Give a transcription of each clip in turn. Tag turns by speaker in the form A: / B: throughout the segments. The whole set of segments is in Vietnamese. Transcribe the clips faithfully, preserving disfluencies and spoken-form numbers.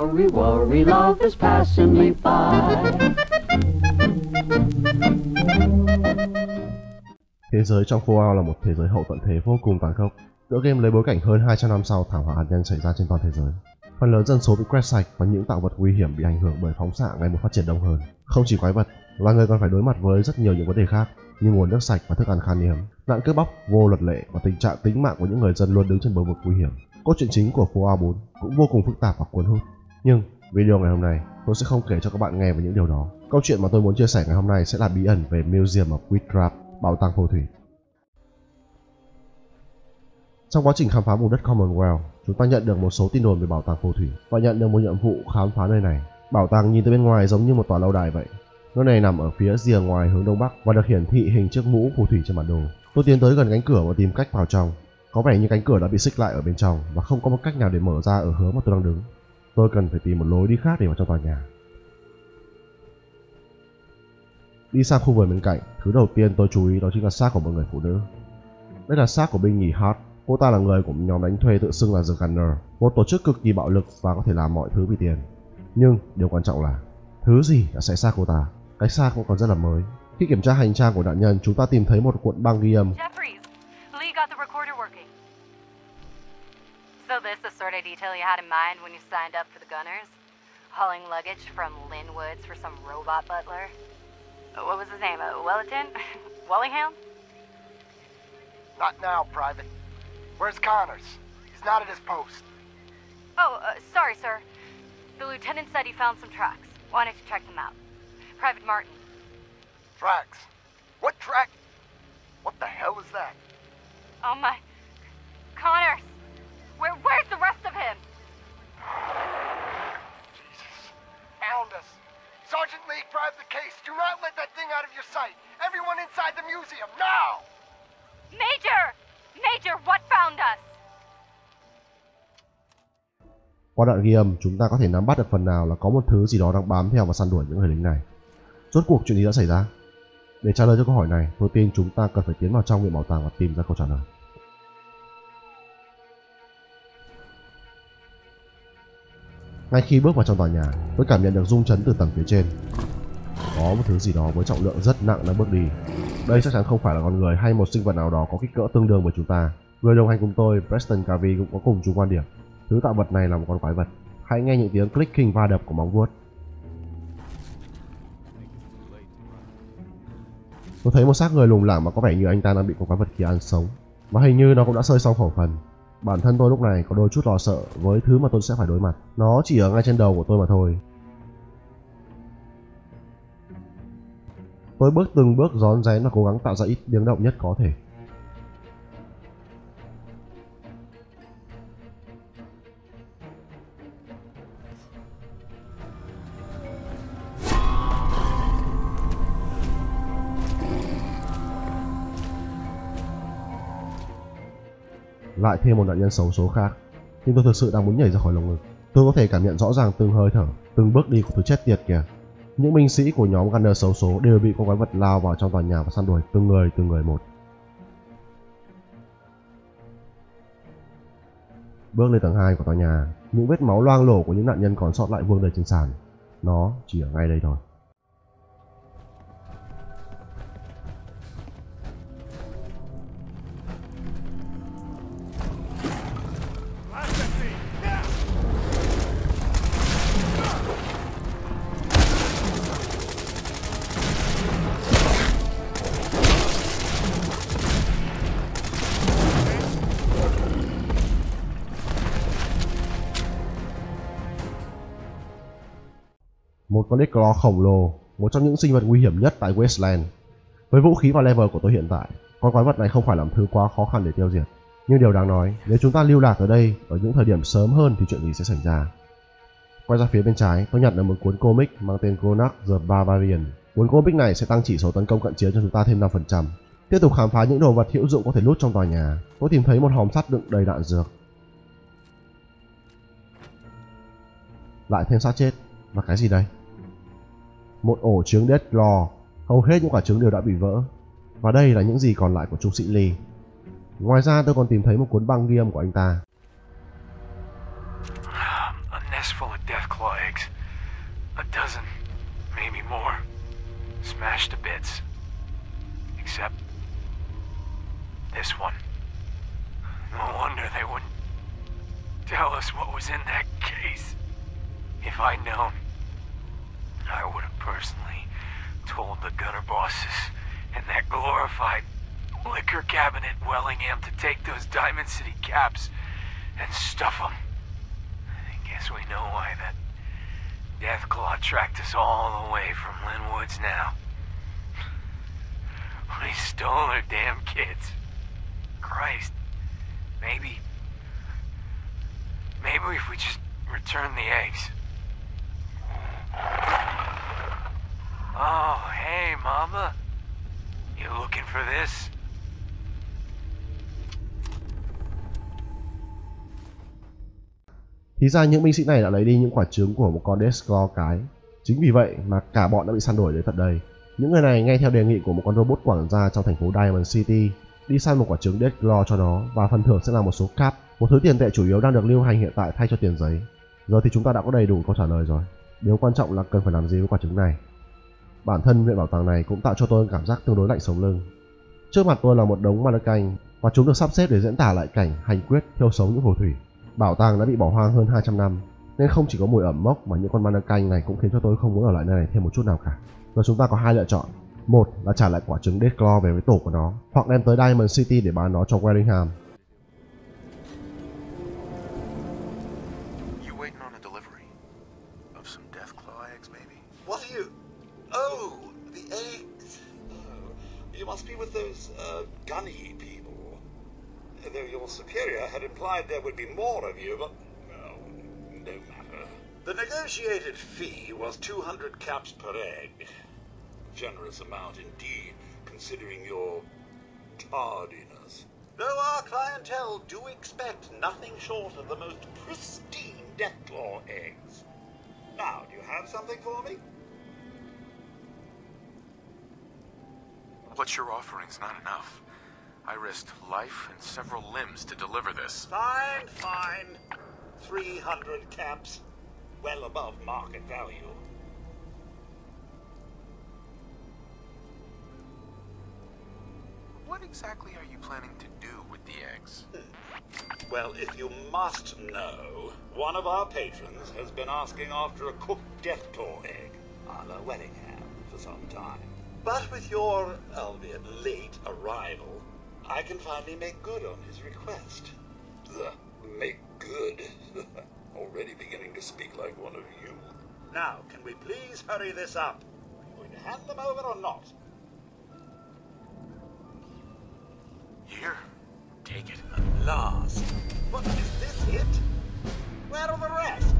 A: Worry, worry, love is passing me by.
B: Thế giới trong Fallout là một thế giới hậu tận thế vô cùng tàn khốc. Tựa game lấy bối cảnh hơn hai trăm năm sau thảm họa hạt nhân xảy ra trên toàn thế giới. Phần lớn dân số bị quét sạch và những tạo vật nguy hiểm bị ảnh hưởng bởi phóng xạ ngày một phát triển đông hơn. Không chỉ quái vật, loài người còn phải đối mặt với rất nhiều những vấn đề khác như nguồn nước sạch và thức ăn khan hiếm, nạn cướp bóc vô luật lệ và tình trạng tính mạng của những người dân luôn đứng trên bờ vực nguy hiểm. Cốt truyện chính của Fallout bốn cũng vô cùng phức tạp và cuốn hút. Nhưng video ngày hôm nay tôi sẽ không kể cho các bạn nghe về những điều đó. Câu chuyện mà tôi muốn chia sẻ ngày hôm nay sẽ là bí ẩn về Museum of Witchcraft, bảo tàng phù thủy. Trong quá trình khám phá vùng đất Commonwealth, chúng ta nhận được một số tin đồn về bảo tàng phù thủy và nhận được một nhiệm vụ khám phá nơi này. Bảo tàng nhìn từ bên ngoài giống như một tòa lâu đài vậy. Nơi này nằm ở phía rìa ngoài hướng đông bắc và được hiển thị hình chiếc mũ phù thủy trên bản đồ. Tôi tiến tới gần cánh cửa và tìm cách vào trong. Có vẻ như cánh cửa đã bị xích lại ở bên trong và không có một cách nào để mở ra ở hướng mà tôi đang đứng. Tôi cần phải tìm một lối đi khác để vào trong tòa nhà. Đi sang khu vườn bên cạnh, thứ đầu tiên tôi chú ý đó chính là xác của một người phụ nữ. Đây là xác của binh nhì Hart. Cô ta là người của nhóm đánh thuê tự xưng là The Gunner, một tổ chức cực kỳ bạo lực và có thể làm mọi thứ vì tiền. Nhưng điều quan trọng là thứ gì đã xé xác cô ta? Cái xác cũng còn rất là mới. Khi kiểm tra hành trang của nạn nhân, chúng ta tìm thấy một cuộn băng ghi âm.
C: Lee got the recorder working. So this the sort of detail you had in mind when you signed up for the Gunners? Hauling luggage from Linwoods for some robot butler? What was his name? Uh, Wellerton? Wellingham?
D: Not now, Private. Where's Connors? He's not at his post.
C: Oh, uh, sorry, sir. The lieutenant said he found some tracks. Wanted to check them out. Private Martin.
D: Tracks? What track? What the hell is that?
C: Oh my... Connors! Where, where's the rest of him?
D: Jesus. Found us. Sergeant Lee, grab the case. Do not let that thing out of your sight. Everyone inside the museum, now!
C: Major! Major, what found us?
B: Qua đoạn ghi âm, chúng ta có thể nắm bắt được phần nào là có một thứ gì đó đang bám theo và săn đuổi những người lính này. Rốt cuộc chuyện gì đã xảy ra? Để trả lời cho câu hỏi này, tôi tin chúng ta cần phải tiến vào trong viện bảo tàng và tìm ra câu trả lời. Ngay khi bước vào trong tòa nhà, tôi cảm nhận được rung chấn từ tầng phía trên. Có một thứ gì đó với trọng lượng rất nặng đang bước đi. Đây chắc chắn không phải là con người hay một sinh vật nào đó có kích cỡ tương đương với chúng ta. Người đồng hành cùng tôi, Preston Garvey, cũng có cùng chung quan điểm. Thứ tạo vật này là một con quái vật. Hãy nghe những tiếng clicking va đập của móng vuốt. Tôi thấy một xác người lủng lẳng mà có vẻ như anh ta đang bị con quái vật kia ăn sống. Và hình như nó cũng đã sơi xong khẩu phần. Bản thân tôi lúc này có đôi chút lo sợ với thứ mà tôi sẽ phải đối mặt. Nó chỉ ở ngay trên đầu của tôi mà thôi. Tôi bước từng bước rón rén và cố gắng tạo ra ít tiếng động nhất có thể. Lại thêm một nạn nhân xấu số khác. Nhưng tôi thực sự đang muốn nhảy ra khỏi lồng ngực. Tôi có thể cảm nhận rõ ràng từng hơi thở, từng bước đi của thứ chết tiệt kìa. Những binh sĩ của nhóm Gunner xấu số đều bị con quái vật lao vào trong tòa nhà và săn đuổi từng người từng người một. Bước lên tầng hai của tòa nhà, những vết máu loang lổ của những nạn nhân còn sót lại vương đầy trên sàn. Nó chỉ ở ngay đây thôi. Một con X-Claw khổng lồ, một trong những sinh vật nguy hiểm nhất tại Wasteland. Với vũ khí và level của tôi hiện tại, con quái vật này không phải là một thứ quá khó khăn để tiêu diệt. Nhưng điều đáng nói, nếu chúng ta lưu lạc ở đây ở những thời điểm sớm hơn thì chuyện gì sẽ xảy ra? Quay ra phía bên trái, tôi nhận được một cuốn comic mang tên Gronach the Barbarian. Cuốn comic này sẽ tăng chỉ số tấn công cận chiến cho chúng ta thêm năm phần trăm. Tiếp tục khám phá những đồ vật hữu dụng có thể lút trong tòa nhà, tôi tìm thấy một hòm sắt đựng đầy đạn dược. Lại thêm xác chết. Và cái gì đây? Một ổ trứng Deathclaw, hầu hết những quả trứng đều đã bị vỡ. Và đây là những gì còn lại của trung sĩ Lee. Ngoài ra tôi còn tìm thấy một cuốn băng ghi âm của anh ta.
D: A nest full of death
E: Deathclaw eggs. A dozen, maybe more, smashed to bits. Except this one. No wonder they wouldn't tell us what was in that case. If I'd known, I would have personally told the gunner bosses and that glorified liquor cabinet in Wellingham to take those Diamond City caps and stuff them. I guess we know why that Deathclaw tracked us all the way from Linwoods now. We stole their damn kids. Christ. Maybe... Maybe if we just return the eggs. Oh, hey, Mama. You looking for this?
B: Thì ra những binh sĩ này đã lấy đi những quả trứng của một con Deathclaw cái. Chính vì vậy mà cả bọn đã bị săn đuổi đến tận đây. Những người này nghe theo đề nghị của một con robot quản gia trong thành phố Diamond City, đi săn một quả trứng Deathclaw cho nó và phần thưởng sẽ là một số cap, một thứ tiền tệ chủ yếu đang được lưu hành hiện tại thay cho tiền giấy. Giờ thì chúng ta đã có đầy đủ câu trả lời rồi. Điều quan trọng là cần phải làm gì với quả trứng này. Bản thân viện bảo tàng này cũng tạo cho tôi cảm giác tương đối lạnh sống lưng. Trước mặt tôi là một đống mannequin và chúng được sắp xếp để diễn tả lại cảnh hành quyết thiêu sống những phù thủy. Bảo tàng đã bị bỏ hoang hơn hai trăm năm, nên không chỉ có mùi ẩm mốc mà những con mannequin này cũng khiến cho tôi không muốn ở lại nơi này thêm một chút nào cả. Và chúng ta có hai lựa chọn. Một là trả lại quả trứng Deathclaw về với tổ của nó, hoặc đem tới Diamond City để bán nó cho Wellingham.
E: You waiting on a delivery of some Deathclaw eggs, maybe?
F: What are you? Oh, the eggs. Oh, you must be with those uh, gunny people. Though your superior had implied there would be more of you, but well, no matter. The negotiated fee was two hundred caps per egg. Generous amount indeed, considering your tardiness. Though our clientele do expect nothing short of the most pristine Deathclaw eggs. Now, do you have something for me?
E: What you're offering's not enough. I risked life and several limbs to deliver this.
F: Fine, fine. Three hundred caps. Well above market value.
E: What exactly are you planning to do with the eggs?
F: Well, if you must know, one of our patrons has been asking after a cooked Deathclaw egg, a la Wellingham, for some time. But with your, albeit late, arrival, I can finally make good on his request. The make good. Already beginning to speak like one of you. Now, can we please hurry this up? Are you going to hand them over or not?
E: Here, take it.
F: At last. What, is this it? Where are the rest?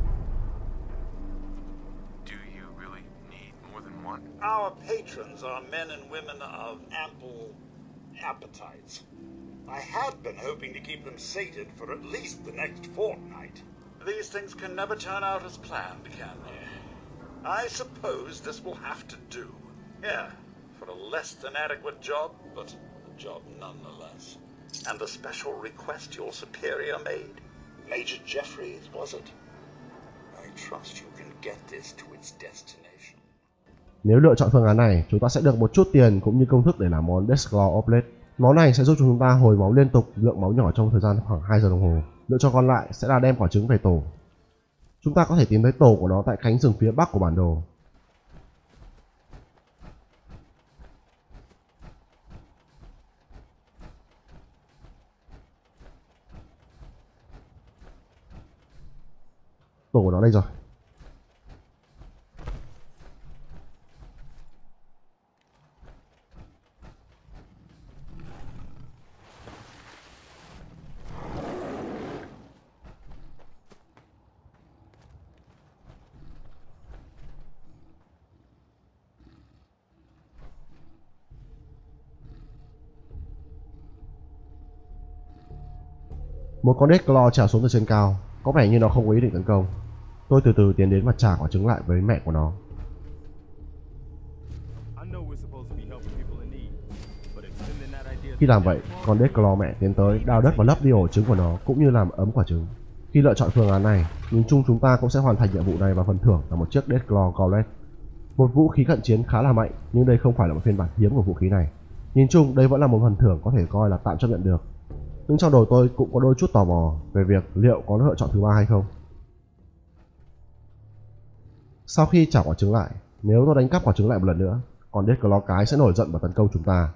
E: Do you really need more than one?
F: Our patrons are men and women of ample appetites. I had been hoping to keep them sated for at least the next fortnight. These things can never turn out as planned, can they? I suppose this will have to do. Yeah, for a less than adequate job, but a job nonetheless. And the special request your superior made? Major Jeffries, was it? I trust you can get this to its destination.
B: Nếu lựa chọn phương án này, chúng ta sẽ được một chút tiền cũng như công thức để làm món Deathclaw Omelette. Món này sẽ giúp chúng ta hồi máu liên tục lượng máu nhỏ trong thời gian khoảng hai giờ đồng hồ. Lựa chọn còn lại sẽ là đem quả trứng về tổ. Chúng ta có thể tìm thấy tổ của nó tại cánh rừng phía bắc của bản đồ. Tổ của nó đây rồi. Một con Deathclaw trèo xuống từ trên cao, có vẻ như nó không có ý định tấn công. Tôi từ từ tiến đến và trả quả trứng lại với mẹ của nó. Khi làm vậy, con Deathclaw mẹ tiến tới đào đất và lấp đi ổ trứng của nó cũng như làm ấm quả trứng. Khi lựa chọn phương án này, nhìn chung chúng ta cũng sẽ hoàn thành nhiệm vụ này và phần thưởng là một chiếc Deathclaw Gauntlet. Một vũ khí cận chiến khá là mạnh, nhưng đây không phải là một phiên bản hiếm của vũ khí này. Nhìn chung đây vẫn là một phần thưởng có thể coi là tạm chấp nhận được. Nhưng trong đầu tôi cũng có đôi chút tò mò về việc liệu có lựa chọn thứ ba hay không. Sau khi trả quả trứng lại, nếu tôi đánh cắp quả trứng lại một lần nữa, còn Deathclaw cái sẽ nổi giận và tấn công chúng ta.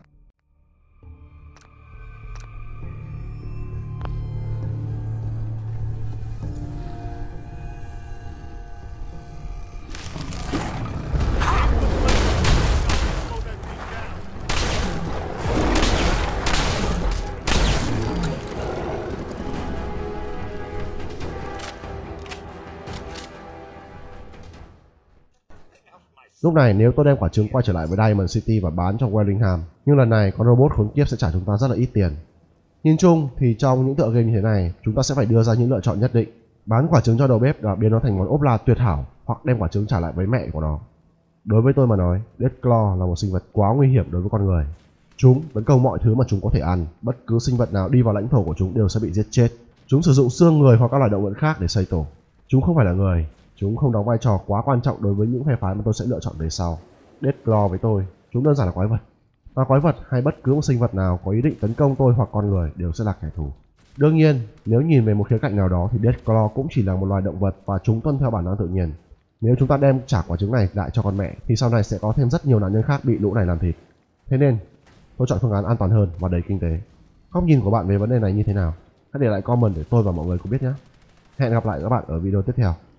B: Lúc này nếu tôi đem quả trứng quay trở lại với Diamond City và bán cho Wellingham, nhưng lần này con robot khốn kiếp sẽ trả chúng ta rất là ít tiền. Nhìn chung thì trong những tựa game như thế này, chúng ta sẽ phải đưa ra những lựa chọn nhất định. Bán quả trứng cho đầu bếp và biến nó thành món ốp la tuyệt hảo, hoặc đem quả trứng trả lại với mẹ của nó. Đối với tôi mà nói, Deathclaw là một sinh vật quá nguy hiểm đối với con người. Chúng tấn công mọi thứ mà chúng có thể ăn, bất cứ sinh vật nào đi vào lãnh thổ của chúng đều sẽ bị giết chết. Chúng sử dụng xương người hoặc các loài động vật khác để xây tổ. Chúng không phải là người. Chúng không đóng vai trò quá quan trọng đối với những phe phái mà tôi sẽ lựa chọn về sau. Deathclaw với tôi, chúng đơn giản là quái vật. Và quái vật hay bất cứ một sinh vật nào có ý định tấn công tôi hoặc con người đều sẽ là kẻ thù. Đương nhiên, nếu nhìn về một khía cạnh nào đó thì Deathclaw cũng chỉ là một loài động vật và chúng tuân theo bản năng tự nhiên. Nếu chúng ta đem trả quả trứng này lại cho con mẹ thì sau này sẽ có thêm rất nhiều nạn nhân khác bị lũ này làm thịt. Thế nên, tôi chọn phương án an toàn hơn và đầy kinh tế. Góc nhìn của bạn về vấn đề này như thế nào? Hãy để lại comment để tôi và mọi người cùng biết nhé. Hẹn gặp lại các bạn ở video tiếp theo.